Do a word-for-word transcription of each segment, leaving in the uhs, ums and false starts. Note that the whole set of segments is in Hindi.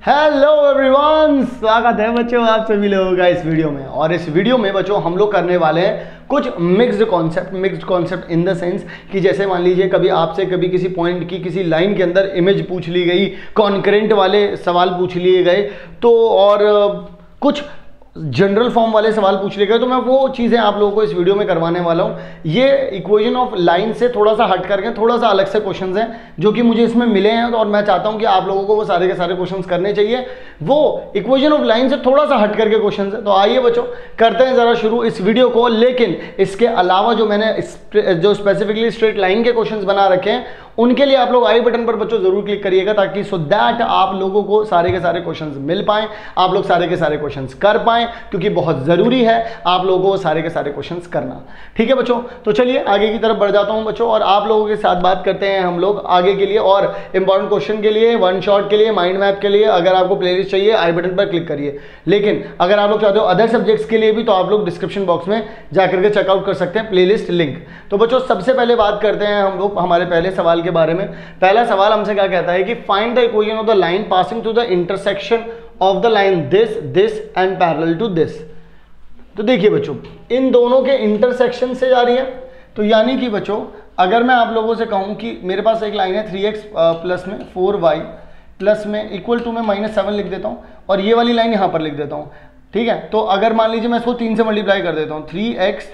हेलो एवरीवन, स्वागत है बच्चों आप सभी लोगों का इस वीडियो में। और इस वीडियो में बच्चों हम लोग करने वाले हैं कुछ mixed concept mixed concept in the sense कि जैसे मान लीजिए कभी आपसे कभी किसी पॉइंट की किसी लाइन के अंदर इमेज पूछ ली गई, कॉन्करेंट वाले सवाल पूछ लिए गए तो और कुछ जनरल फॉर्म वाले सवाल पूछ लिए गए, तो मैं वो चीज़ें आप लोगों को इस वीडियो में करवाने वाला हूँ। ये इक्वेशन ऑफ लाइन से थोड़ा सा हट करके थोड़ा सा अलग से क्वेश्चंस हैं जो कि मुझे इसमें मिले हैं, और मैं चाहता हूँ कि आप लोगों को वो सारे के सारे क्वेश्चंस करने चाहिए। वो इक्वेशन ऑफ लाइन से थोड़ा सा हट करके क्वेश्चंस है, तो आइए बच्चों करते हैं ज़रा शुरू इस वीडियो को। लेकिन इसके अलावा जो मैंने जो स्पेसिफिकली स्ट्रेट लाइन के क्वेश्चंस बना रखे हैं उनके लिए आप लोग आई बटन पर बच्चों जरूर क्लिक करिएगा, ताकि सो दैट आप लोगों को सारे के सारे क्वेश्चंस मिल पाएं, आप लोग सारे के सारे क्वेश्चंस कर पाएं, क्योंकि बहुत जरूरी है आप लोगों को सारे के सारे क्वेश्चंस करना। ठीक है बच्चों, तो चलिए आगे की तरफ बढ़ जाता हूं बच्चों, और आप लोगों के साथ बात करते हैं हम लोग आगे के लिए और इंपॉर्टेंट क्वेश्चन के लिए, वन शॉट के लिए, माइंड मैप के लिए। अगर आपको प्लेलिस्ट चाहिए आई बटन पर क्लिक करिए, लेकिन अगर आप लोग चाहते हो अदर सब्जेक्ट्स के लिए भी तो आप लोग डिस्क्रिप्शन बॉक्स में जाकर के चेकआउट कर सकते हैं प्लेलिस्ट लिंक। तो बच्चों सबसे पहले बात करते हैं हम लोग हमारे पहले सवाल के बारे में। पहला सवाल हमसे क्या कहता है कि find the equation of the line passing through the intersection of the line this this and parallel to this. तो देखिए बच्चों, इन दोनों के इंटरसेक्शन से जा रही है, तो यानी कि बच्चों अगर मैं आप लोगों से कहूं कि मेरे पास एक लाइन है थ्री एक्स प्लस में फोर वाई प्लस में इक्वल टू में माइनस सेवन लिख देता हूं, और ये वाली लाइन यहां पर लिख देता हूं। ठीक है, तो अगर मान लीजिए मैं इसको तीन से मल्टीप्लाई कर देता हूं, थ्री एक्स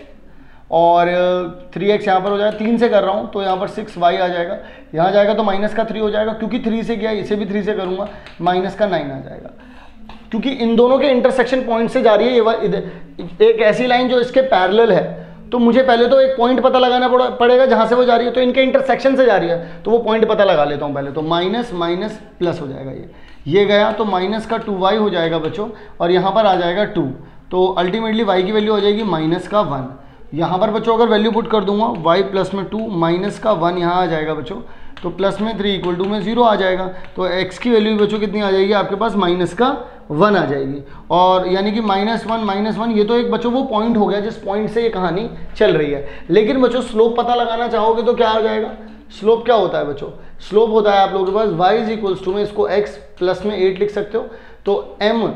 और थ्री एक्स यहाँ पर हो जाएगा, तीन से कर रहा हूँ तो यहाँ पर सिक्स वाई आ जाएगा, यहाँ जाएगा तो माइनस का थ्री हो जाएगा, क्योंकि थ्री से किया इसे भी थ्री से करूँगा माइनस का नाइन आ जाएगा, क्योंकि इन दोनों के इंटरसेक्शन पॉइंट से जा रही है ये एक ऐसी लाइन जो इसके पैरेलल है। तो मुझे पहले तो एक पॉइंट पता लगाना पड़ेगा जहाँ से वो जा रही है, तो इनके इंटरसेक्शन से जा रही है तो वो पॉइंट पता लगा लेता हूँ पहले। तो माइनस माइनस प्लस हो जाएगा, ये ये गया तो माइनस का टू वाई हो जाएगा बच्चों, और यहाँ पर आ जाएगा टू, तो अल्टीमेटली वाई की वैल्यू हो जाएगी माइनस का वन। यहाँ पर बच्चों अगर वैल्यू पुट कर दूंगा y प्लस में टू माइनस का वन यहाँ आ जाएगा बच्चों, तो प्लस में थ्री इक्वल टू में जीरो आ जाएगा, तो x की वैल्यू बच्चों कितनी आ जाएगी आपके पास माइनस का वन आ जाएगी। और यानी कि माइनस वन माइनस वन ये तो एक बच्चों वो पॉइंट हो गया जिस पॉइंट से ये कहानी चल रही है। लेकिन बच्चों स्लोप पता लगाना चाहोगे तो क्या आ जाएगा, स्लोप क्या होता है बच्चों, स्लोप होता है आप लोगों के पास y इज इक्वल्स टू में इसको x प्लस में एट लिख सकते हो, तो m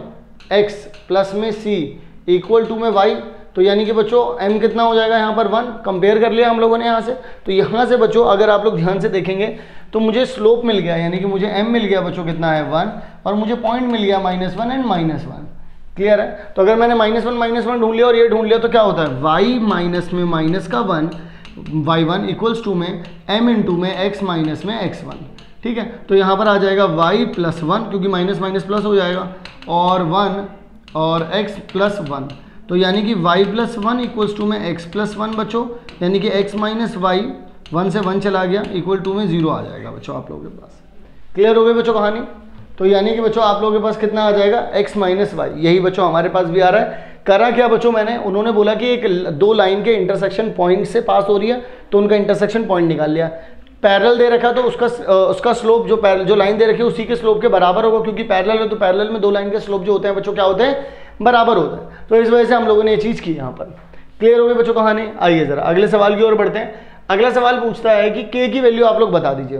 x प्लस में c इक्वल टू में y, तो यानी कि बच्चों m कितना हो जाएगा यहाँ पर वन, कंपेयर कर लिया हम लोगों ने यहाँ से। तो यहाँ से बच्चों अगर आप लोग ध्यान से देखेंगे तो मुझे स्लोप मिल गया, यानी कि मुझे m मिल गया बच्चों कितना है वन, और मुझे पॉइंट मिल गया minus one and minus one. Clear है, तो अगर मैंने माइनस वन माइनस वन ढूंढ लिया और ये ढूंढ लिया तो क्या होता है y माइनस में माइनस का one y one equals to में m इंटू में x माइनस में एक्स वन। ठीक है, तो यहाँ पर आ जाएगा y प्लस वन, क्योंकि माइनस माइनस प्लस हो जाएगा, और वन और x प्लस वन, तो यानी कि y plus one equals to में x प्लस वन बच्चों, यानी कि x माइनस वाई, वन से वन चला गया इक्वल टू में जीरो आ जाएगा बच्चों आप लोगों के पास। क्लियर हो गई बच्चों कहानी, तो यानी कि बच्चों आप लोगों के पास कितना आ जाएगा x माइनस वाई, यही बच्चों हमारे पास भी आ रहा है। करा क्या बच्चों मैंने, उन्होंने बोला कि एक दो लाइन के इंटरसेक्शन पॉइंट से पास हो रही है तो उनका इंटरसेक्शन पॉइंट निकाल लिया। पैरेलल दे रखा तो उसका उसका स्लोप जो पैरेलल जो लाइन दे रखी है उसी के स्लोप के बराबर होगा, क्योंकि पैरेलल है तो पैरेलल में दो लाइन के स्लोप जो होते हैं बच्चों क्या होते हैं, बराबर होता है। तो इस वजह से हम लोगों ने ये चीज़ की यहाँ पर। क्लियर हो गई बच्चों कहानी। आइए जरा अगले सवाल की ओर बढ़ते हैं। अगला सवाल पूछता है कि k की वैल्यू आप लोग बता दीजिए।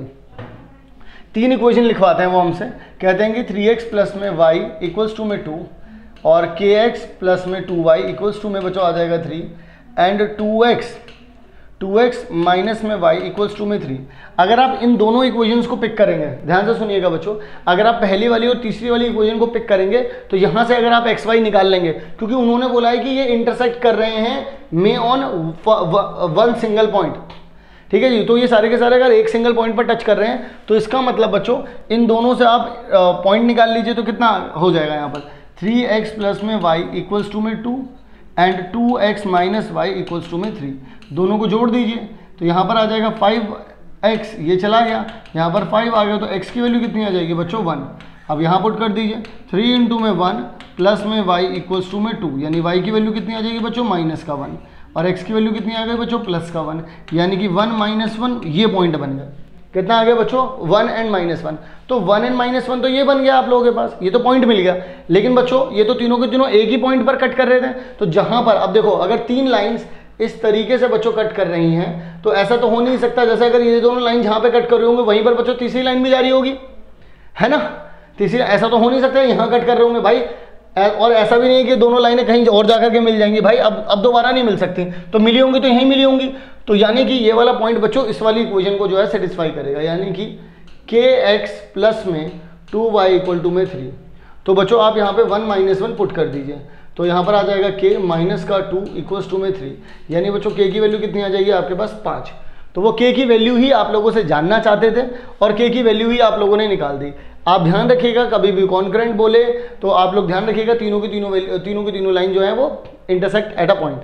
तीन इक्वेशन लिखवाते हैं वो हमसे, कहते हैं कि थ्री एक्स प्लस में y इक्वल्स टू में टू, और के एक्स प्लस में टू वाई इक्वल्स टू में बच्चों आ जाएगा three, and two x two x minus में y इक्वल्स टू में थ्री। अगर आप इन दोनों इक्वेशंस को पिक करेंगे, ध्यान से सुनिएगा बच्चों, अगर आप पहली वाली और तीसरी वाली इक्वेशन को पिक करेंगे तो यहाँ से अगर आप एक्स वाई निकाल लेंगे, क्योंकि उन्होंने बोला है कि ये इंटरसेक्ट कर रहे हैं मे ऑन वन सिंगल पॉइंट। ठीक है जी, तो ये सारे के सारे अगर एक सिंगल पॉइंट पर टच कर रहे हैं तो इसका मतलब बच्चों इन दोनों से आप पॉइंट निकाल लीजिए, तो कितना हो जाएगा यहाँ पर थ्री एक्स प्लस में वाई इक्वल्स टू में two, and two x minus y equals to में थ्री। दोनों को जोड़ दीजिए तो यहाँ पर आ जाएगा फाइव एक्स, ये चला गया, यहाँ पर फाइव आ गया, तो x की वैल्यू कितनी आ जाएगी बच्चों वन। अब यहाँ पुट कर दीजिए थ्री इंटू में वन प्लस में y इक्वल्स टू में टू, यानी y की वैल्यू कितनी आ जाएगी बच्चों माइनस का वन, और x की वैल्यू कितनी आ गई बच्चों प्लस का वन, यानी कि वन माइनस वन, ये पॉइंट बन गया। कितना आ गया बच्चों वन एंड माइनस वन, तो वन एंड माइनस वन तो ये बन गया आप लोगों के पास, ये तो पॉइंट मिल गया। लेकिन बच्चों ये तो तीनों के तीनों एक ही पॉइंट पर कट कर रहे थे, तो जहां पर अब देखो अगर तीन लाइंस इस तरीके से बच्चों कट कर रही हैं तो ऐसा तो हो नहीं सकता जैसे अगर ये दोनों लाइन जहां पे कट कर रही होंगे वहीं पर बच्चों तीसरी लाइन भी जा रही होगी, है ना। तीसरी, ऐसा तो हो नहीं सकता यहाँ कट कर रहे होंगे भाई, और ऐसा भी नहीं है कि दोनों लाइनें कहीं और जाकर के मिल जाएंगी भाई, अब अब दोबारा नहीं मिल सकती, तो मिली होंगी तो यहीं मिली होंगी। तो यानी कि ये वाला पॉइंट बच्चों इस वाली इक्वेशन को जो है सेटिस्फाई करेगा, यानी कि के एक्स प्लस में टू वाई इक्वल टू में थ्री। तो बच्चों आप यहाँ पे वन माइनस वन पुट कर दीजिए, तो यहाँ पर आ जाएगा के माइनस का टू इक्वल्स टू में थ्री, यानी बच्चों के की वैल्यू कितनी आ जाएगी आपके पास पाँच। तो वो के की वैल्यू ही आप लोगों से जानना चाहते थे और के की वैल्यू ही आप लोगों ने निकाल दी। आप ध्यान रखिएगा कभी भी कॉन्करेंट बोले तो आप लोग ध्यान रखिएगा तीनों की तीनों तीनों की तीनों लाइन जो है वो इंटरसेक्ट एट अ पॉइंट।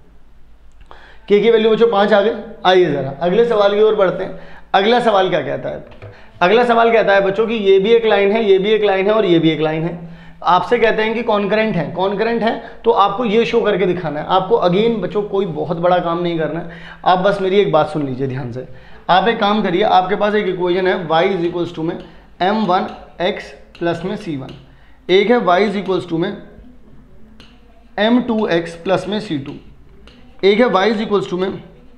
के की वैल्यू बच्चों पाँच आ गए। आइए ज़रा अगले सवाल की ओर बढ़ते हैं। अगला सवाल क्या कहता है? अगला सवाल कहता है बच्चों कि ये भी एक लाइन है, ये भी एक लाइन है और ये भी एक लाइन है। आपसे कहते हैं कि कॉन्करेंट है, कॉन्करेंट है तो आपको ये शो करके दिखाना है। आपको अगेन बच्चों कोई बहुत बड़ा काम नहीं करना है, आप बस मेरी एक बात सुन लीजिए ध्यान से। आप एक काम करिए, आपके पास एक इक्वेशन है y इज इक्वल्स टू में एम वन एक्स प्लस में सी वन, एक है y इज इक्वल्स टू में एम टू एक्स प्लस में सी टू, एक है y इज इक्वल्स टू में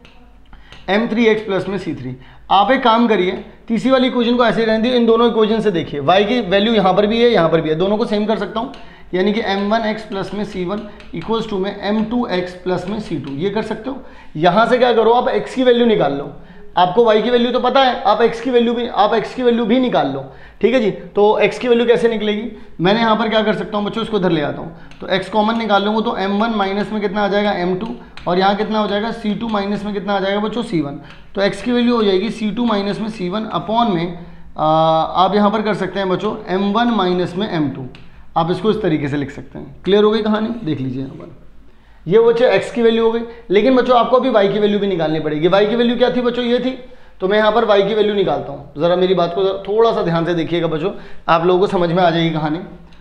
एम थ्री एक्स प्लस में सी थ्री। आप एक काम करिए, तीसरी वाली इक्वेशन को ऐसे रहने दीजिए, इन दोनों इक्वेशन से देखिए y की वैल्यू यहाँ पर भी है यहाँ पर भी है, दोनों को सेम कर सकता हूँ, यानी कि एम वन एक्स प्लस में सी वन इक्वल्स टू में एम टू एक्स प्लस में सी टू, ये कर सकते हो। यहाँ से क्या करो, आप x की वैल्यू निकाल लो, आपको y की वैल्यू तो पता है, आप x की वैल्यू भी आप x की वैल्यू भी निकाल लो, ठीक है जी। तो x की वैल्यू कैसे निकलेगी, मैंने यहाँ पर क्या कर सकता हूँ बच्चों, इसको इधर ले आता हूँ, तो x कॉमन निकाल लूँगा तो एम वन माइनस में कितना आ जाएगा एम टू, और यहाँ कितना हो जाएगा सी टू माइनस में कितना आ जाएगा बच्चों सी वन। तो x की वैल्यू हो जाएगी सी टू माइनस में सी वन अपॉन में आ, आप यहाँ पर कर सकते हैं बच्चों एम वन माइनस में एम टू, आप इसको इस तरीके से लिख सकते हैं। क्लियर हो गई कहानी, देख लीजिए यहाँ पर, ये बच्चों x की वैल्यू हो गई। लेकिन बच्चों आपको अभी y की वैल्यू भी निकालनी पड़ेगी। y की वैल्यू क्या थी बच्चों, ये थी, तो मैं यहाँ पर y की वैल्यू निकालता हूँ। ज़रा मेरी बात को थोड़ा सा ध्यान से देखिएगा बच्चों, आप लोगों को समझ में आ जाएगी कहानी।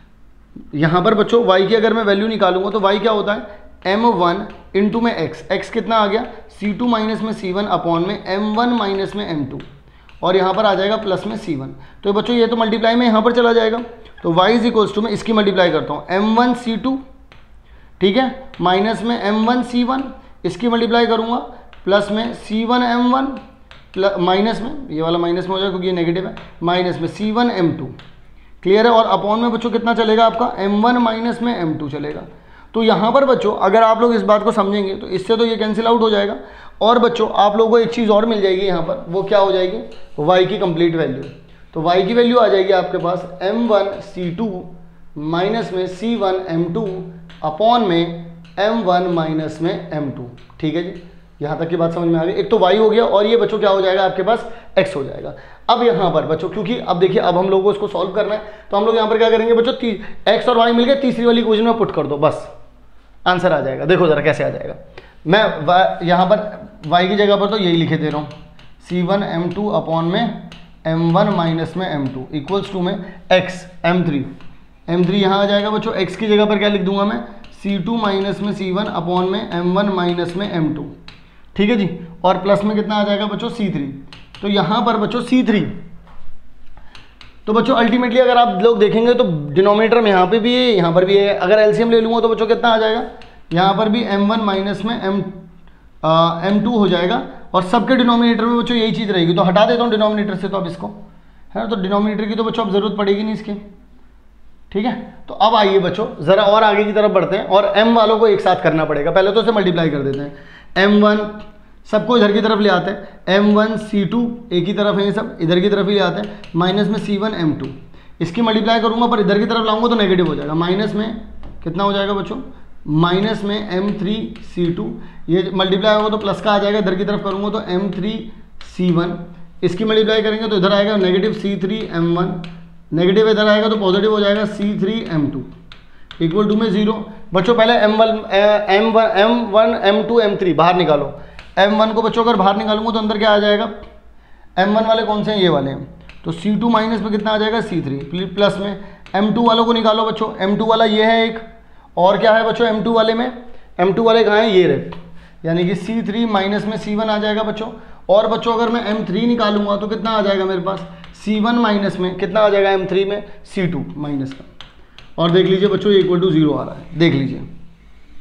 यहाँ पर बच्चों y की अगर मैं वैल्यू निकालूंगा तो y क्या होता है, एम वन इंटू में x, x कितना आ गया सी टू माइनस में सी वन अपॉन में एम वन माइनस में एम टू, और यहाँ पर आ जाएगा प्लस में सी वन। तो बच्चों ये तो मल्टीप्लाई में यहाँ पर चला जाएगा, तो y इज इक्वल्स टू में इसकी मल्टीप्लाई करता हूँ एम वन सी टू, ठीक है, माइनस में एम वन सी वन, इसकी मल्टीप्लाई करूँगा प्लस में सी one m one, plus minus में ये वाला माइनस में हो जाएगा क्योंकि ये नेगेटिव है, माइनस में सी वन एम टू। क्लियर है, और अपॉन में बच्चों कितना चलेगा आपका एम वन माइनस में एम टू चलेगा। तो यहाँ पर बच्चों अगर आप लोग इस बात को समझेंगे तो इससे तो ये कैंसिल आउट हो जाएगा, और बच्चों आप लोगों को एक चीज़ और मिल जाएगी यहाँ पर, वो क्या हो जाएगी, y की कंप्लीट वैल्यू। तो y की वैल्यू आ जाएगी आपके पास m one c two minus में सी वन एम टू अपॉन में एम वन माइनस में एम टू। ठीक है जी, यहाँ तक की बात समझ में आ गई। एक तो y हो गया और ये बच्चों क्या हो जाएगा आपके पास x हो जाएगा। अब यहाँ पर बच्चों क्योंकि अब देखिए अब हम लोगों को इसको सॉल्व करना है, तो हम लोग यहाँ पर क्या करेंगे बच्चों, x और y मिल गए, तीसरी वाली इक्वेशन में पुट कर दो, बस आंसर आ जाएगा। देखो जरा कैसे आ जाएगा, मैं यहाँ पर y की जगह पर तो यही लिखे दे रहा हूँ, c one m two upon में एम वन माइनस में एम टू इक्वल्स टू में x m three, m three यहाँ आ जाएगा बच्चों, x की जगह पर क्या लिख दूंगा मैं, सी टू माइनस में सी वन अपॉन में एम वन माइनस में एम टू। ठीक है जी, और प्लस में कितना आ जाएगा बच्चों सी थ्री। तो यहाँ पर बच्चों सी थ्री, तो बच्चों अल्टीमेटली अगर आप लोग देखेंगे तो डिनोमिनेटर में यहाँ पे भी है, यहाँ पर भी है। अगर एलसीएम ले लूँगा तो बच्चों कितना आ जाएगा, यहाँ पर भी एम वन माइनस में एम एम टू हो जाएगा, और सबके डिनोमिनेटर में बच्चों यही चीज़ रहेगी। तो हटा देता हूँ डिनोमिनेटर से, तो अब इसको है ना, तो डिनोमिनेटर की तो बच्चों अब जरूरत पड़ेगी नहीं इसकी। ठीक है, तो अब आइए बच्चों ज़रा और आगे की तरफ बढ़ते हैं, और m वालों को एक साथ करना पड़ेगा। पहले तो इसे मल्टीप्लाई कर देते हैं, एम वन सबको इधर की तरफ ले आते हैं, एम वन सी टू एक ही तरफ है, ये सब इधर की तरफ ही ले आते हैं, माइनस में सी वन एम टू, इसकी मल्टीप्लाई करूँगा पर इधर की तरफ लाऊंगा तो नेगेटिव हो जाएगा, माइनस में कितना हो जाएगा बच्चों, माइनस में एम थ्री सी टू, ये मल्टीप्लाई होगा तो प्लस का आ जाएगा, इधर की तरफ करूँगा तो एम थ्री सी वन, इसकी मल्टीप्लाई करेंगे तो इधर आएगा negative c three m one, negative इधर आएगा तो पॉजिटिव हो जाएगा c three m two equal to में जीरो। बच्चों पहले m one m one m one m two m three बाहर निकालो, एम वन को बच्चों अगर बाहर निकालूंगा तो अंदर क्या आ जाएगा, एम वन वाले कौन से हैं, ये वाले हैं, तो सी टू माइनस में कितना आ जाएगा सी थ्री, प्लस में एम टू वालों को निकालो बच्चों, एम टू वाला ये है एक, और क्या है बच्चों एम टू वाले में, एम टू वाले कहाँ हैं, ये रहे, यानी कि सी थ्री माइनस में सी वन आ जाएगा बच्चों। और बच्चों अगर मैं एम थ्री निकालूंगा तो कितना आ जाएगा मेरे पास, सी वन माइनस में कितना आ जाएगा एम थ्री में सी टू माइनस का, और देख लीजिए बच्चों इक्वल टू जीरो आ रहा है, देख लीजिए।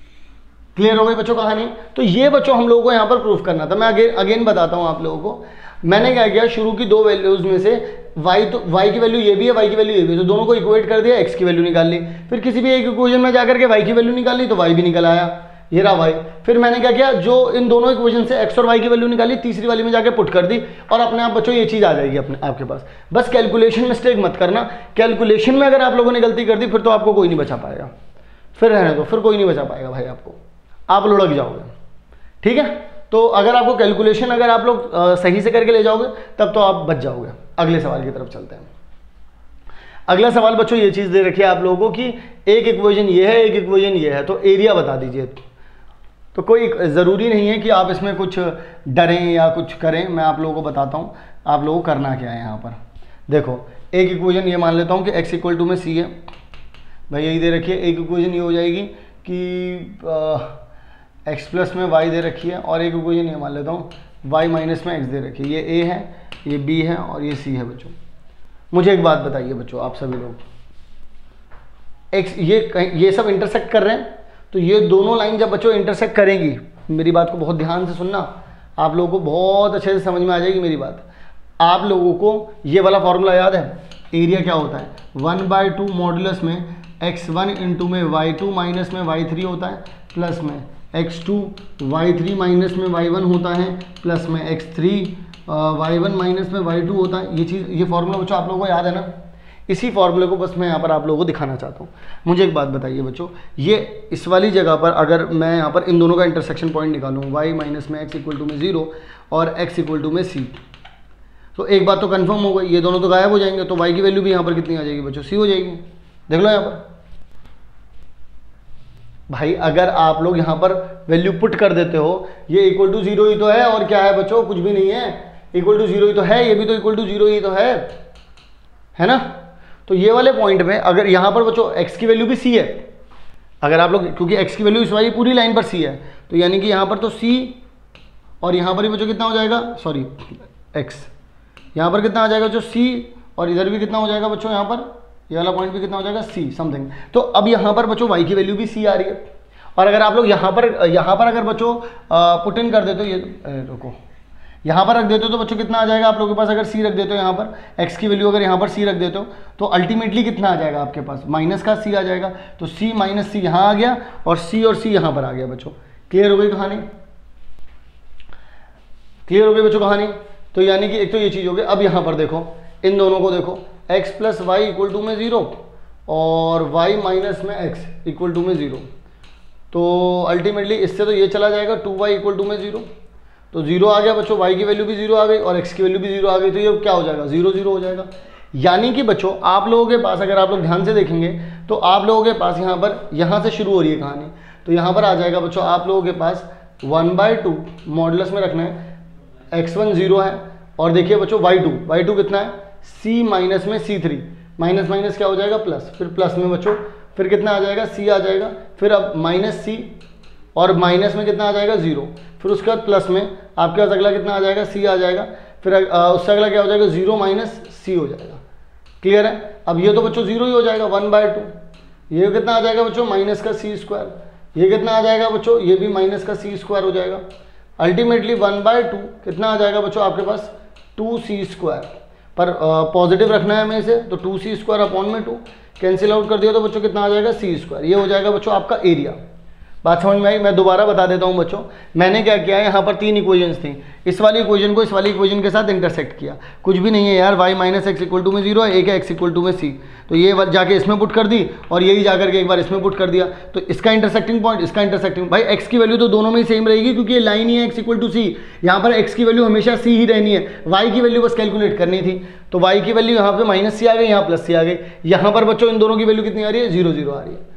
क्लियर हो गई बच्चों कहानी। तो ये बच्चों हम लोगों को यहाँ पर प्रूफ करना था। मैं अगेन अगेन बताता हूँ आप लोगों को, मैंने क्या किया, शुरू की दो वैल्यूज में से y तो y की वैल्यू ये भी है, y की वैल्यू ये भी है, तो दोनों को इक्वेट कर दिया, x की वैल्यू निकाल ली। फिर किसी भी एक इक्वेशन में जाकर के y की वैल्यू निकाल ली तो y भी निकल आया, ये रहा y। फिर मैंने क्या किया, जो इन दोनों इक्वेशन से x और y की वैल्यू निकाली, तीसरी वाली में जाकर पुट कर दी और अपने आप बच्चों ये चीज़ आ जाएगी अपने आपके पास। बस कैलकुलेशन मिस्टेक मत करना, कैलकुलेशन में अगर आप लोगों ने गलती कर दी फिर तो आपको कोई नहीं बचा पाएगा, फिर रहने दो, फिर कोई नहीं बचा पाएगा भाई आपको, आप लुढ़क जाओगे। ठीक है, तो अगर आपको कैलकुलेशन अगर आप लोग सही से करके ले जाओगे तब तो आप बच जाओगे। अगले सवाल की तरफ चलते हैं। अगला सवाल बच्चों ये चीज़ दे रखी है आप लोगों को कि एक इक्वेशन ये है, एक इक्वेशन ये है, तो एरिया बता दीजिए। तो कोई ज़रूरी नहीं है कि आप इसमें कुछ डरें या कुछ करें, मैं आप लोगों को बताता हूँ आप लोगों को करना क्या है। यहाँ पर देखो, एक इक्वेशन ये मान लेता हूँ कि x इक्वल टू में c है, भाई यही दे रखी है। एक इक्वेशन ये हो जाएगी कि एक्स प्लस में y दे रखी है, और एक इक्वेशन ये मान लेता हूँ y माइनस में x दे रखी है। ये a है, ये b है और ये c है। बच्चों मुझे एक बात बताइए बच्चों, आप सभी लोग, x ये ये सब इंटरसेक्ट कर रहे हैं, तो ये दोनों लाइन जब बच्चों इंटरसेक्ट करेंगी, मेरी बात को बहुत ध्यान से सुनना, आप लोगों को बहुत अच्छे से समझ में आ जाएगी मेरी बात। आप लोगों को ये वाला फॉर्मूला याद है, एरिया क्या होता है, वन बाई टू मॉडुलस में एक्स वन इंटू में वाई टू माइनस में वाई थ्री होता है, प्लस में x two y three minus में वाई वन होता है, प्लस में x three y one minus में वाई टू होता है। ये चीज़, ये फॉर्मूला बच्चों आप लोगों को याद है ना। इसी फॉर्मूले को बस मैं यहाँ पर आप लोगों को दिखाना चाहता हूँ। मुझे एक बात बताइए बच्चों, ये इस वाली जगह पर अगर मैं यहाँ पर इन दोनों का इंटरसेक्शन पॉइंट निकालूँ, y माइनस में एक्स इक्वल टू में ज़ीरो और x इक्वल टू में c, तो एक बात तो कंफर्म हो गई, ये दोनों तो गायब हो जाएंगे, तो y की वैल्यू भी यहाँ पर कितनी आ जाएगी बच्चों, c हो जाएगी। देख लो यहाँ पर भाई, अगर आप लोग यहाँ पर वैल्यू पुट कर देते हो, ये इक्वल टू जीरो ही तो है, और क्या है बच्चों, कुछ भी नहीं है, इक्वल टू जीरो ही तो है, ये भी तो इक्वल टू जीरो ही तो है, है ना। तो ये वाले पॉइंट में अगर यहाँ पर बच्चों x की वैल्यू भी c है, अगर आप लोग, क्योंकि x की वैल्यू इस वाली पूरी लाइन पर c है, तो यानी कि यहाँ पर तो c, और यहाँ पर भी बच्चों कितना हो जाएगा, सॉरी x, यहाँ पर कितना आ जाएगा बच्चों c, और इधर भी कितना हो जाएगा बच्चों, यहाँ पर ये वाला पॉइंट भी कितना हो जाएगा, c समथिंग। तो अब यहाँ पर बच्चों y की वैल्यू भी c आ रही है, और अगर आप लोग यहाँ पर यहाँ पर अगर बच्चों पुट इन कर देते हो, ये रुको, यहाँ पर रख देते हो तो बच्चों कितना आ जाएगा आप लोगों के पास, अगर c रख देते हो यहाँ पर x की वैल्यू अगर यहाँ पर c रख देते हो तो अल्टीमेटली कितना आ जाएगा आपके पास, माइनस का c आ जाएगा। तो c माइनस सी यहाँ आ गया और c और c यहाँ पर आ गया बच्चों। क्लियर हो गई कहानी, क्लियर हो गई बच्चों कहानी। तो यानी कि एक तो ये चीज़ हो गई। अब यहाँ पर देखो, इन दोनों को देखो, x plus y equal to में ज़ीरो और y माइनस में x इक्वल टू में ज़ीरो, तो अल्टीमेटली इससे तो ये चला जाएगा, टू वाई इक्वल टू में ज़ीरो, तो जीरो आ गया बच्चों, y की वैल्यू भी जीरो आ गई और x की वैल्यू भी जीरो आ गई, तो ये क्या हो जाएगा, जीरो जीरो हो जाएगा। यानी कि बच्चों आप लोगों के पास, अगर आप लोग ध्यान से देखेंगे तो आप लोगों के पास यहाँ पर, यहाँ से शुरू हो रही है कहानी, तो यहाँ पर आ जाएगा बच्चों आप लोगों के पास वन बाई टू मॉडुलस में रखना है, एक्स वन जीरो है, और देखिए बच्चों वाई टू, वाई टू कितना है, c माइनस में सी थ्री, माइनस माइनस क्या हो जाएगा प्लस, फिर प्लस में बच्चों फिर कितना आ जाएगा, c आ जाएगा, फिर अब माइनस सी, और माइनस में कितना आ जाएगा, जीरो, फिर उसके बाद प्लस में आपके पास अगला कितना आ जाएगा, c आ जाएगा, फिर उससे अगला क्या हो जाएगा, जीरो माइनस सी हो जाएगा। क्लियर है। अब ये तो बच्चों जीरो ही हो जाएगा, वन बाय टू, ये कितना आ जाएगा बच्चों, माइनस का सी स्क्वायर, ये कितना आ जाएगा बच्चों, ये भी माइनस का सी स्क्वायर हो जाएगा। अल्टीमेटली वन बाय टू कितना आ जाएगा बच्चों आपके पास, टू सी स्क्वायर, पर पॉजिटिव रखना है हमें इसे, तो टू सी स्क्वायर अपॉन में टू, कैंसिल आउट कर दिया तो बच्चों कितना आ जाएगा, सी स्क्वायर। ये हो जाएगा बच्चों आपका एरिया। बात समझ में आई। मैं दोबारा बता देता हूं बच्चों, मैंने क्या किया है, यहाँ पर तीन इक्वेशंस थी, इस वाली इक्वेशन को इस वाली इक्वेशन के साथ इंटरसेक्ट किया, कुछ भी नहीं है यार, y minus x equal to में जीरो है, एक है x इक्वल टू में c, तो ये जाके इसमें पुट कर दी और यही जाकर के एक बार इसमें पुट कर दिया, तो इसका इंटरसेक्टिंग पॉइंट, इसका इंटरसेक्टिंग, भाई x की वैल्यू तो दोनों में ही सेम रहेगी क्योंकि ये लाइन ही है x इक्वल टू सी, यहाँ पर x की वैल्यू हमेशा c ही रहनी है, y की वैल्यू बस कैलकुलेट करनी थी, तो y की वैल्यू यहाँ पे माइनस सी आ गई, यहाँ प्लस सी आ गई, यहाँ पर बच्चों इन दोनों की वैल्यू कितनी आ रही है, जीरो जीरो आ रही है।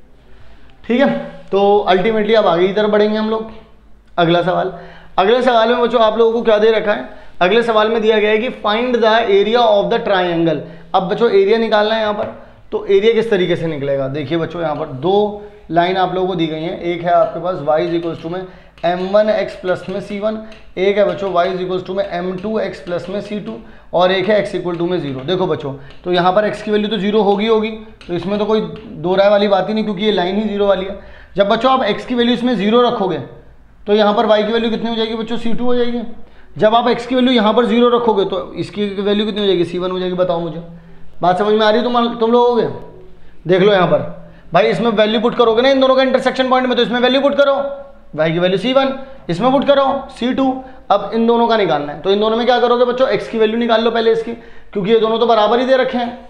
ठीक है, तो अल्टीमेटली अब आगे की तरफ बढ़ेंगे हम लोग। अगला सवाल, अगले सवाल में बच्चों आप लोगों को क्या दे रखा है, अगले सवाल में दिया गया है कि find the area of the triangle. अब बच्चों एरिया निकालना है यहाँ पर, तो एरिया किस तरीके से निकलेगा, देखिए बच्चों यहाँ पर दो लाइन आप लोगों को दी गई हैं, एक है आपके पास y इज इक्वल्स टू में एम वन एक्स प्लस में सी वन, एक है बच्चों y इज इक्वल्स टू में एम टू एक्स प्लस में सी टू, और एक है x इक्वल टू में जीरो। देखो बच्चों, तो यहाँ पर x की वैल्यू तो जीरो होगी होगी तो इसमें तो कोई दो राय वाली बात ही नहीं, क्योंकि ये लाइन ही जीरो वाली है। जब बच्चों आप x की वैल्यू इसमें जीरो रखोगे तो यहाँ पर y की वैल्यू कितनी हो जाएगी बच्चों, सी टू हो जाएगी। जब आप x की वैल्यू यहाँ पर जीरो रखोगे तो इसकी वैल्यू कितनी हो जाएगी, सी वन हो जाएगी। बताओ मुझे, बात समझ में आ रही है तुम तुम लोगों के? देख लो यहाँ पर भाई, इसमें वैल्यू पुट करोगे ना इन दोनों का इंटरसेक्शन पॉइंट में, तो इसमें वैल्यू पुट करो, y की वैल्यू सी वन, इसमें पुट करो सी टू। अब इन दोनों का निकालना है, तो इन दोनों में क्या करोगे बच्चों, x की वैल्यू निकाल लो पहले इसकी, क्योंकि ये दोनों तो बराबर ही दे रखे हैं।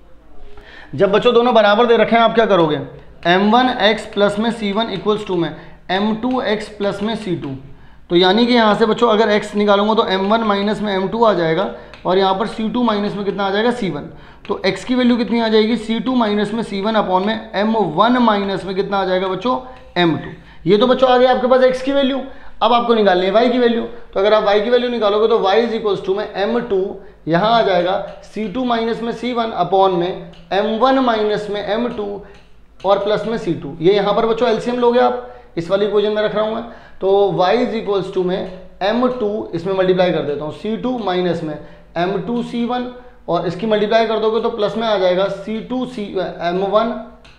जब बच्चों दोनों बराबर दे रखे हैं, आप क्या करोगे, एम वन एक्स प्लस में सी वन इक्वल्स टू में एम टू एक्स प्लस में सी टू। तो यानी कि यहाँ से बच्चों अगर x निकालूंगा तो एम वन माइनस में एम टू आ जाएगा, और यहाँ पर सी टू माइनस में कितना आ जाएगा, सी वन। तो x की वैल्यू कितनी आ जाएगी, सी टू माइनस में सी वन अपॉन में एम वन माइनस में कितना आ जाएगा बच्चों, एम टू। ये तो बच्चों आ गया आपके पास x की वैल्यू। अब आपको निकालनी है y की वैल्यू, तो अगर आप y की वैल्यू निकालोगे तो y इज इक्वल्स टू में एम टू, यहाँ आ जाएगा सी टू माइनस में सी वन अपॉन में एम वन माइनस में एम टू और प्लस में सी टू। ये यहाँ पर बच्चों एलसीएम लोगे आप, इस वाली इक्वेशन में रख रहा हूँ मैं, तो y इज इक्वल्स टू में एम टू, इसमें मल्टीप्लाई कर देता हूँ, सी टू माइनस में एम टू सी वन, और इसकी मल्टीप्लाई कर दोगे तो प्लस में आ जाएगा c two c m one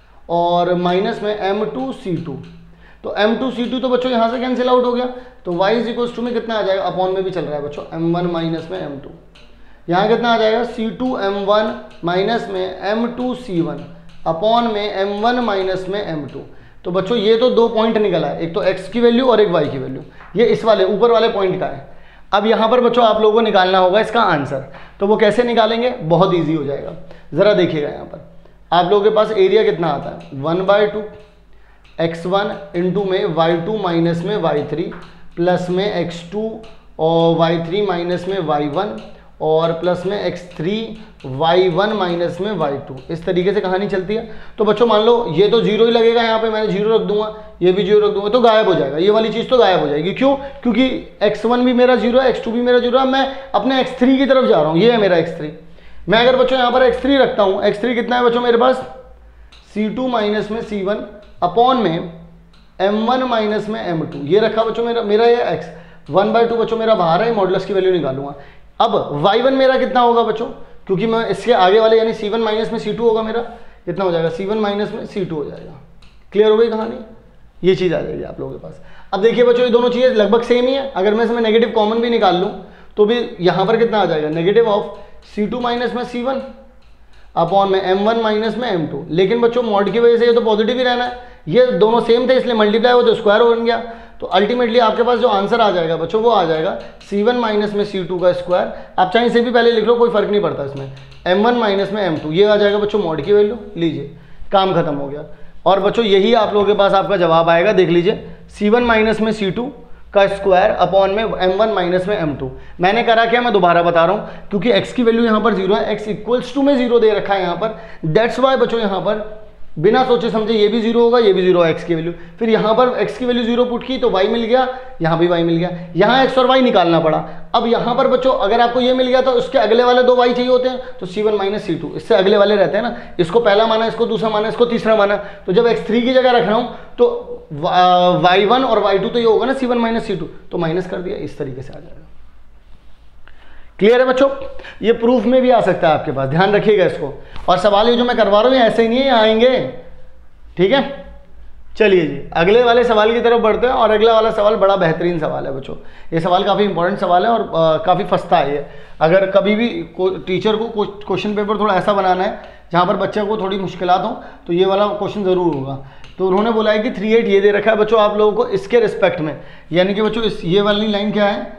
और माइनस में एम टू सी टू। तो एम टू सी टू तो बच्चों यहाँ से कैंसिल आउट हो गया, तो y इज इक्वल्स टू में कितना आ जाएगा, अपॉन में भी चल रहा है बच्चों, एम वन माइनस में एम टू, यहाँ कितना आ जाएगा, c two m one minus में M two c one upon में एम वन माइनस में एम टू। तो बच्चों ये तो दो पॉइंट निकला है, एक तो x की वैल्यू और एक y की वैल्यू, ये इस वाले ऊपर वाले पॉइंट का है। अब यहाँ पर बच्चों आप लोगों को निकालना होगा इसका आंसर, तो वो कैसे निकालेंगे, बहुत ईजी हो जाएगा। ज़रा देखिएगा यहाँ पर आप लोगों के पास एरिया कितना आता है, one by two x one into में वाई टू माइनस में वाई थ्री प्लस में एक्स टू और वाई थ्री माइनस में वाई वन और प्लस में x three y one minus में वाई टू। इस तरीके से कहानी चलती है। तो बच्चों मान लो ये तो जीरो ही लगेगा, यहाँ पे मैंने जीरो रख दूंगा, ये भी जीरो रख दूंगा, तो गायब हो जाएगा, ये वाली चीज़ तो गायब हो जाएगी। क्यों? क्योंकि एक्स वन भी मेरा जीरो है, एक्स टू भी मेरा जीरो है, मैं अपने एक्स थ्री की तरफ जा रहा हूँ, ये है मेरा एक्स थ्री। मैं अगर बच्चों यहाँ पर एक्स थ्री रखता हूँ, एक्स थ्री कितना है बच्चों मेरे पास, सी टू माइनस में सी वन अपॉन में एम वन माइनस में एम टू, ये रखा बच्चों मेरा मेरा ये एक्स वन बाई टू बच्चों मेरा बाहर है, मॉडुलस की वैल्यू निकालूंगा। अब वाई वन मेरा कितना होगा बच्चों, क्योंकि मैं इसके आगे वाले यानी सी वन माइनस में सी टू होगा, मेरा कितना हो जाएगा, सी वन माइनस में सी टू हो जाएगा। क्लियर हो गई कहानी, ये चीज़ आ जाएगी आप लोगों के पास। अब देखिए बच्चों ये दोनों चीज़ें लगभग सेम ही है, अगर मैं इसमें नेगेटिव कॉमन भी निकाल लूँ तो भी यहाँ पर कितना आ जाएगा, negative of C two minus में सी वन अपॉन में एम वन माइनस में एम टू। लेकिन बच्चों मॉड की वजह से ये तो पॉजिटिव ही रहना है, ये दोनों सेम थे इसलिए मल्टीप्लाई हो तो स्क्वायर बन गया। तो अल्टीमेटली आपके पास जो आंसर आ जाएगा बच्चों वो आ जाएगा सी वन माइनस में सी टू का स्क्वायर। आप चाहे इसे भी पहले लिख लो, कोई फर्क नहीं पड़ता इसमें, एम वन माइनस में एम टू, ये आ जाएगा बच्चों मॉड की वैल्यू। लीजिए काम खत्म हो गया। और बच्चों यही आप लोगों के पास आपका जवाब आएगा, देख लीजिए, सी वन माइनस में सी टू का स्क्वायर अपॉन में एम वन माइनस में एम टू। मैंने करा क्या, मैं दोबारा बता रहा हूँ, क्योंकि x की वैल्यू यहाँ पर जीरो है, x इक्वल्स टू में जीरो दे रखा है यहाँ पर, दैट्स वाई बच्चों यहाँ पर बिना सोचे समझे ये भी जीरो होगा, ये भी जीरो है x की वैल्यू। फिर यहाँ पर x की वैल्यू जीरो पुट की तो y मिल गया, यहाँ भी y मिल गया, यहाँ x और y निकालना पड़ा। अब यहाँ पर बच्चों अगर आपको ये मिल गया तो उसके अगले वाले दो y चाहिए होते हैं, तो C one minus C two, इससे अगले वाले रहते हैं ना, इसको पहला माना, इसको दूसरा माना, इसको तीसरा माना। तो जब एक्स थ्री की जगह रख रहा हूँ तो वाई वन और वाई टू तो ये होगा ना C one minus C two, तो माइनस कर दिया, इस तरीके से आ जाएगा। क्लियर है बच्चों, ये प्रूफ में भी आ सकता है आपके पास, ध्यान रखिएगा इसको। और सवाल ये जो मैं करवा रहा हूँ ऐसे ही नहीं है, आएंगे, ठीक है। चलिए जी अगले वाले सवाल की तरफ बढ़ते हैं, और अगला वाला सवाल बड़ा बेहतरीन सवाल है बच्चों। ये सवाल काफ़ी इंपॉर्टेंट सवाल है और काफ़ी फंसता है ये। अगर कभी भी टीचर को क्वेश्चन पेपर थोड़ा ऐसा बनाना है जहाँ पर बच्चे को थोड़ी मुश्किलात हो, तो ये वाला क्वेश्चन ज़रूर होगा। तो उन्होंने बोला है कि थ्री एट ये दे रखा है बच्चों आप लोगों को इसके रिस्पेक्ट में, यानी कि बच्चों इस ये वाली लाइन क्या है,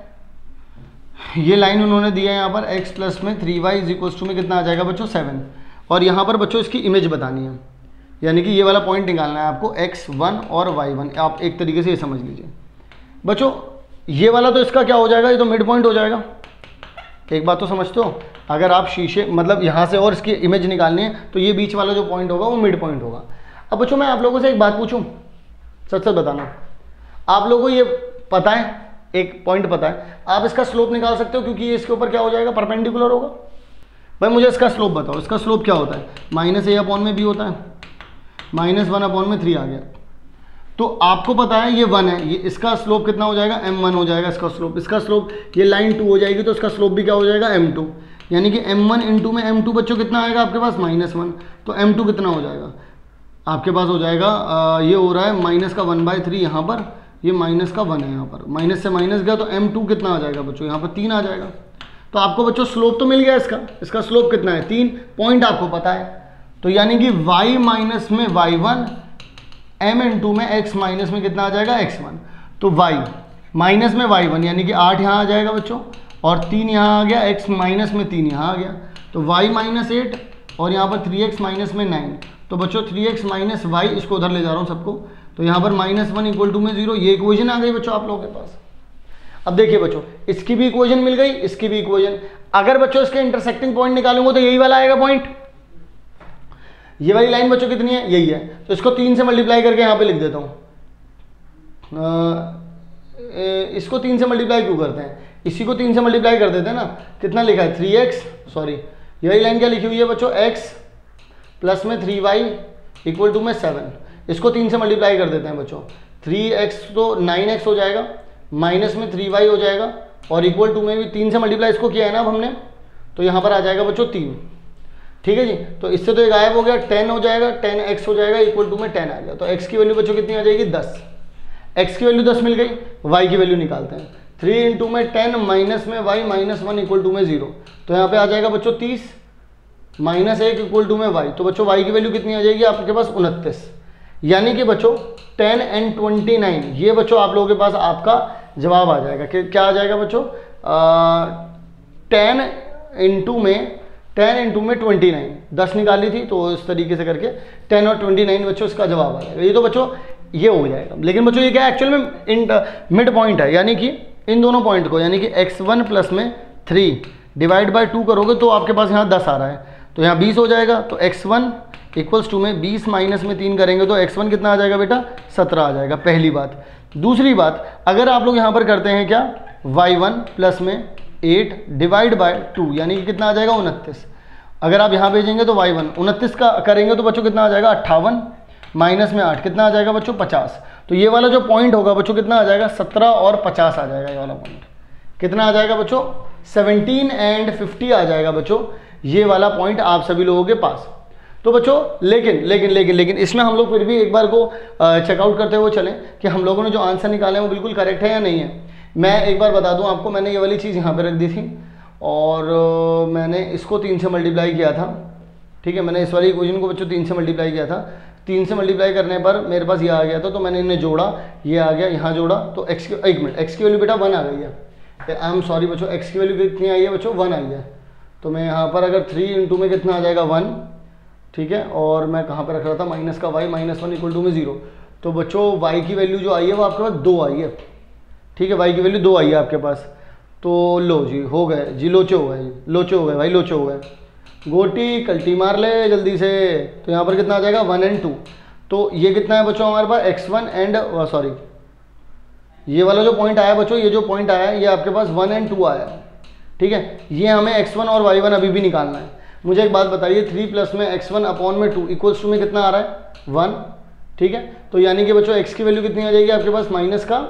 ये लाइन उन्होंने दिया है यहाँ पर एक्स प्लस में three Y is equals to में कितना आ जाएगा बच्चों सेवन। और यहाँ पर बच्चों इसकी इमेज बतानी है, यानी कि ये वाला पॉइंट निकालना है आपको एक्स वन और वाई वन। आप एक तरीके से ये समझ लीजिए बच्चों, ये वाला तो इसका क्या हो जाएगा, ये तो मिड पॉइंट हो जाएगा। एक बात तो समझते हो, अगर आप शीशे मतलब यहाँ से और इसकी इमेज निकालनी है तो ये बीच वाला जो पॉइंट होगा वो मिड पॉइंट होगा। अब बच्चों मैं आप लोगों से एक बात पूछूं, सच सच बताना, आप लोगों को ये पता है, एक पॉइंट पता है, आप इसका स्लोप निकाल सकते हो क्योंकि ये इसके ऊपर क्या हो जाएगा, परपेंडिकुलर होगा। भाई मुझे इसका स्लोप बताओ, इसका स्लोप क्या होता है, माइनस ए अपॉन में बी होता है, माइनस वन अपॉन में थ्री आ गया। तो आपको पता है ये वन है, ये इसका स्लोप कितना हो जाएगा, एम वन हो जाएगा इसका स्लोप। इसका स्लोप ये लाइन टू हो जाएगी तो इसका स्लोप भी क्या हो जाएगा, एम टू। यानी कि एम वन इंटू में एम टू बच्चों कितना आएगा आपके पास, माइनस वन। तो एम टू कितना हो जाएगा आपके पास, हो जाएगा आ, ये हो रहा है माइनस का वन बाई थ्री यहाँ पर, ये माइनस का वन है, यहाँ पर माइनस से माइनस गया तो एम टू कितना आ जाएगा बच्चों, यहाँ पर तीन आ जाएगा। तो आपको बच्चों स्लोप तो मिल गया इसका, इसका स्लोप कितना है तीन, पॉइंट आपको पता है। तो यानी कि y माइनस में Y one, M into में x माइनस में कितना आ जाएगा एक्स वन। तो y माइनस में वाई वन यानी कि आठ यहाँ आ जाएगा बच्चों, और तीन यहाँ आ गया, x माइनस में तीन यहाँ आ गया, तो y माइनस एट और यहाँ पर थ्री एक्स माइनस में नाइन। तो बच्चों थ्री एक्स माइनस वाई, इसको उधर ले जा रहा हूँ सबको, तो यहाँ पर माइनस वन इक्वल टू में जीरो। ये इक्वेशन आ गई बच्चों आप लोगों के पास। अब देखिए बच्चों, इसकी भी इक्वेशन मिल गई, इसकी भी इक्वेशन। अगर बच्चों इसके इंटरसेक्टिंग पॉइंट निकालूंगा तो यही वाला आएगा पॉइंट। ये वाली लाइन बच्चों कितनी है, यही है, तो इसको तीन से मल्टीप्लाई करके यहाँ पे लिख देता हूँ। इसको तीन से मल्टीप्लाई क्यों करते हैं, इसी को तीन से मल्टीप्लाई कर देते हैं ना। कितना लिखा है, थ्री एक्स, सॉरी ये वाली लाइन क्या लिखी हुई है बच्चों, x प्लस में थ्री वाई इक्वल टू में सेवन। इसको तीन से मल्टीप्लाई कर देते हैं बच्चों। थ्री एक्स तो नाइन एक्स हो जाएगा, माइनस में थ्री वाई हो जाएगा, और इक्वल टू में भी तीन से मल्टीप्लाई इसको किया है ना अब हमने, तो यहाँ पर आ जाएगा बच्चों तीन। ठीक है जी, तो इससे तो एक गायब हो गया, टेन हो जाएगा, टेन एक्स हो जाएगा इक्वल टू में टेन आ गया। तो x की वैल्यू बच्चों कितनी आ जाएगी, दस। x की वैल्यू दस मिल गई, y की वैल्यू निकालते हैं। थ्री इंटू में टेन माइनस में y minus one equal to में जीरो, तो यहाँ पे आ जाएगा बच्चों तीस, माइनस एक इक्वल टू में y। तो बच्चों y की वैल्यू कितनी आ जाएगी आपके पास, उनतीस। यानी कि बच्चों टेन एंड ट्वेंटी नाइन, ये बच्चों आप लोगों के पास आपका जवाब आ जाएगा। कि क्या आ जाएगा बच्चों, टेन इंटू में टेन इंटू में ट्वेंटी नाइन, दस निकाली थी तो इस तरीके से करके टेन और ट्वेंटी नाइन बच्चों इसका जवाब आ जाएगा। ये तो बच्चों ये हो जाएगा। लेकिन बच्चों ये क्या एक्चुअल में इन मिड पॉइंट है, यानी कि इन दोनों पॉइंट को, यानी कि एक्स वन प्लस में थ्री डिवाइड बाई टू करोगे तो आपके पास यहाँ दस आ रहा है, तो यहाँ बीस हो जाएगा। तो एक्स वन इक्वल्स टू में बीस माइनस में तीन करेंगे तो एक्स वन कितना आ जाएगा बेटा, सत्रह आ जाएगा, पहली बात। दूसरी बात, अगर आप लोग यहाँ पर करते हैं क्या, वाई वन प्लस में एट डिवाइड बाय टू, यानी कि कितना आ जाएगा, उनतीस। अगर आप यहाँ भेजेंगे तो वाई वन उनतीस का करेंगे तो बच्चों कितना आ जाएगा, अट्ठावन, माइनस में आठ कितना आ जाएगा बच्चों, पचास। तो ये वाला जो पॉइंट होगा बच्चों कितना आ जाएगा, सत्रह और पचास आ जाएगा। ये वाला पॉइंट कितना आ जाएगा बच्चों, सेवनटीन एंड फिफ्टी आ जाएगा बच्चों, ये वाला पॉइंट आप सभी लोगों के पास। तो बच्चों लेकिन लेकिन लेकिन लेकिन इसमें हम लोग फिर भी एक बार को चेकआउट करते हुए चलें कि हम लोगों ने जो आंसर निकाले हैं वो बिल्कुल करेक्ट है या नहीं है। मैं एक बार बता दूं आपको, मैंने ये वाली चीज़ यहाँ पे रख दी थी और मैंने इसको तीन से मल्टीप्लाई किया था। ठीक है, मैंने इस वाली इक्वेशन को बच्चों तीन से मल्टीप्लाई किया था। तीन से मल्टीप्लाई करने पर मेरे पास ये आ गया था, तो मैंने इन्हें जोड़ा, ये आ गया, यहाँ जोड़ा, तो एक्स की एक मिनट एक्स की वैल्यू बेटा वन आ गई है। आई एम सॉरी बच्चों, एक्स की वैल्यू कितनी आई है बच्चों, वन आई है। तो मैं यहाँ पर अगर थ्री इंटू में कितना आ जाएगा, वन। ठीक है, और मैं कहाँ पर रख रहा था, माइनस का Y minus one equal to में जीरो। तो बच्चों वाई की वैल्यू जो आई है वो आपके पास दो आई है। ठीक है, वाई की वैल्यू दो आई है आपके पास। तो लो जी, हो गए जी, लोचे हो गए, लोचे हो गए भाई, लोचे हो गए। गोटी कल्टी मार ले जल्दी से। तो यहाँ पर कितना आ जाएगा, वन एंड टू। तो ये कितना है बच्चों हमारे पास, एक्स वन एंड सॉरी ये वाला जो पॉइंट आया बच्चों, ये जो पॉइंट आया ये आपके पास वन एंड टू आया। ठीक है, ये हमें एक्स वन और वाई वन अभी भी निकालना है। मुझे एक बात बताइए, थ्री प्लस में एक्स वन अपॉन में टू इक्वल्स टू में कितना आ रहा है, वन। ठीक है, तो यानी कि बच्चों एक्स की वैल्यू कितनी आ जाएगी आपके पास, माइनस का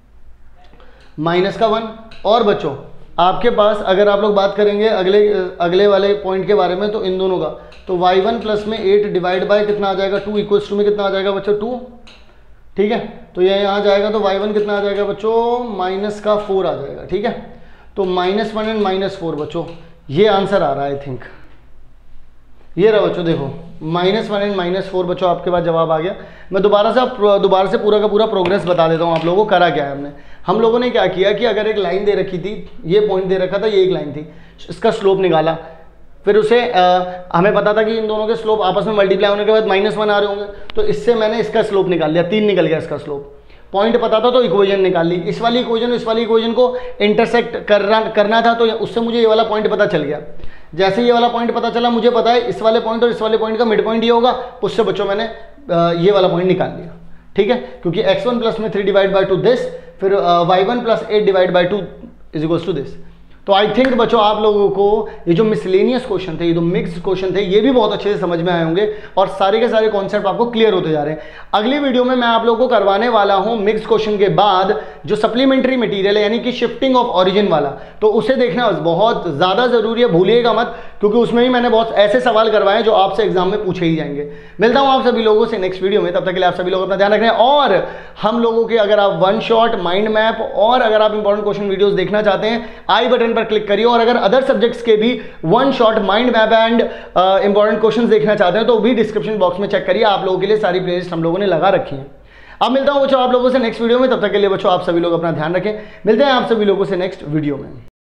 माइनस का वन। और बच्चों आपके पास अगर आप लोग बात करेंगे अगले अगले वाले पॉइंट के बारे में, तो इन दोनों का, तो वाई वन प्लस में एट डिवाइड बाय कितना आ जाएगा, टू इक्वल्स टू में कितना आ जाएगा बच्चों, टू। ठीक है, तो ये यहाँ जाएगा तो वाई वन कितना आ जाएगा बच्चों, माइनस का फोर आ जाएगा। ठीक है, तो minus one and minus four बच्चों ये आंसर आ रहा है आई थिंक। ये रहा बच्चों, देखो minus one and minus four बच्चों आपके पास जवाब आ गया। मैं दोबारा से दोबारा से पूरा का पूरा प्रोग्रेस बता देता हूँ आप लोगों को। करा क्या है हमने, हम लोगों ने क्या किया कि अगर एक लाइन दे रखी थी, ये पॉइंट दे रखा था, ये एक लाइन थी, इसका स्लोप निकाला। फिर उसे आ, हमें पता था कि इन दोनों के स्लोप आपस में मल्टीप्लाई होने के बाद माइनस वन आ रहे होंगे, तो इससे मैंने इसका स्लोप निकाल लिया, तीन निकल गया इसका स्लोप। पॉइंट पता था तो इक्वेशन निकाल ली। इस वाली इक्वेशन इस वाली इक्वेशन को इंटरसेक्ट करना करना था, तो उससे मुझे ये वाला पॉइंट पता चल गया। जैसे ये वाला पॉइंट पता चला, मुझे पता है इस वाले पॉइंट और इस वाले पॉइंट का मिड पॉइंट ये होगा, उससे बच्चों मैंने ये वाला पॉइंट निकाल लिया। ठीक है, क्योंकि एक्स वन प्लस में three divide by two this, फिर Y one plus eight divide by two is equals to this. तो आई थिंक बच्चों आप लोगों को ये जो मिसलेनियस क्वेश्चन थे, ये जो मिक्स्ड क्वेश्चन थे, ये भी बहुत अच्छे से समझ में आए होंगे और सारे के सारे कॉन्सेप्ट आपको क्लियर होते जा रहे हैं। अगली वीडियो में मैं आप लोगों को करवाने वाला हूं मिक्स्ड क्वेश्चन के बाद जो सप्लीमेंट्री मटेरियल है, यानी कि शिफ्टिंग ऑफ ओरिजिन वाला, तो उसे देखना बहुत ज्यादा जरूरी है, भूलिएगा मत, क्योंकि उसमें भी मैंने बहुत ऐसे सवाल करवाए जो आपसे एग्जाम में पूछे ही जाएंगे। मिलता हूँ आप सभी लोगों से नेक्स्ट वीडियो में, तब तक के लिए आप सभी लोग अपना ध्यान रखें। और हम लोगों के अगर आप वन शॉट माइंड मैप और अगर आप इंपॉर्टेंट क्वेश्चन वीडियोस देखना चाहते हैं, आई बटन पर क्लिक करिए। और अगर अदर सब्जेक्ट्स के भी one shot mind map and important questions देखना चाहते हैं तो भी डिस्क्रिप्शन बॉक्स में चेक करिए, आप लोगों के लिए सारी प्लेलिस्ट हम लोगों ने लगा रखी है। अब मिलता हूं बच्चों आप लोगों से नेक्स्ट वीडियो में, तब तक के लिए बच्चों आप सभी लोग अपना ध्यान रखें। मिलते हैं आप सभी लोगों से नेक्स्ट वीडियो में।